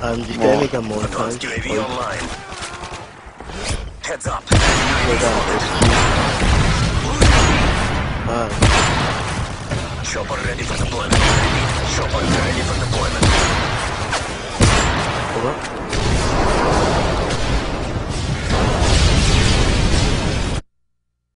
just gonna make a montage. Advanced UAV online. Heads up. Chopper ready for deployment. Chopper ready for deployment. What?